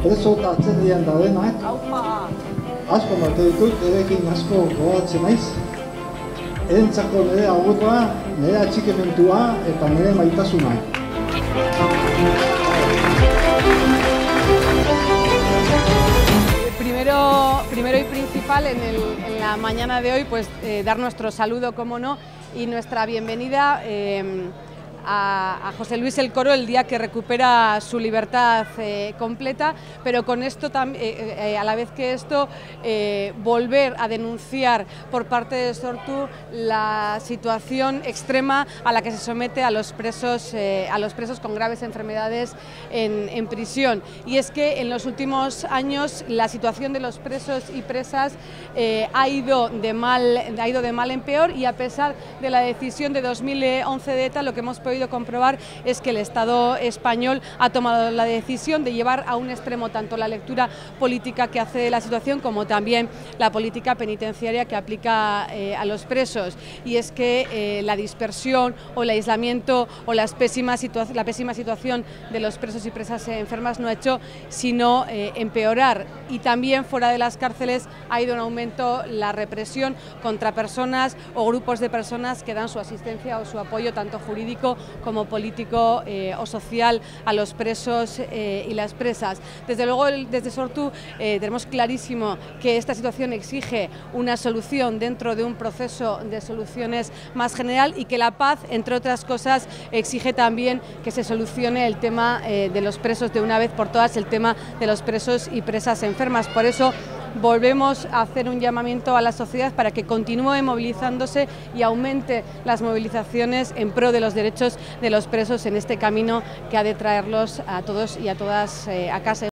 preso eta atzerrian daudenak, asko maite ditut, erekin asko gogoratzen naiz. Erentzako nire agurra, nire atxikimentua eta nire maitasuna. Primero y principal en la mañana de hoy, pues dar nuestro saludo, como no, y nuestra bienvenida a José Luis El Coro el día que recupera su libertad completa, pero con esto a la vez que esto volver a denunciar por parte de Sortu la situación extrema a la que se somete a los presos con graves enfermedades en prisión. Y es que en los últimos años la situación de los presos y presas ha ido de mal en peor, y a pesar de la decisión de 2011 de ETA, lo que hemos podido comprobar es que el Estado español ha tomado la decisión de llevar a un extremo tanto la lectura política que hace de la situación como también la política penitenciaria que aplica a los presos. Y es que la dispersión o el aislamiento o la pésima situación de los presos y presas enfermas no ha hecho sino empeorar, y también fuera de las cárceles ha ido en aumento la represión contra personas o grupos de personas que dan su asistencia o su apoyo tanto jurídico como político o social a los presos y las presas. Desde luego, desde Sortu tenemos clarísimo que esta situación exige una solución dentro de un proceso de soluciones más general, y que la paz, entre otras cosas, exige también que se solucione el tema de los presos de una vez por todas, el tema de los presos y presas enfermas. Por eso volvemos a hacer un llamamiento a la sociedad para que continúe movilizándose y aumente las movilizaciones en pro de los derechos de los presos en este camino que ha de traerlos a todos y a todas a casa.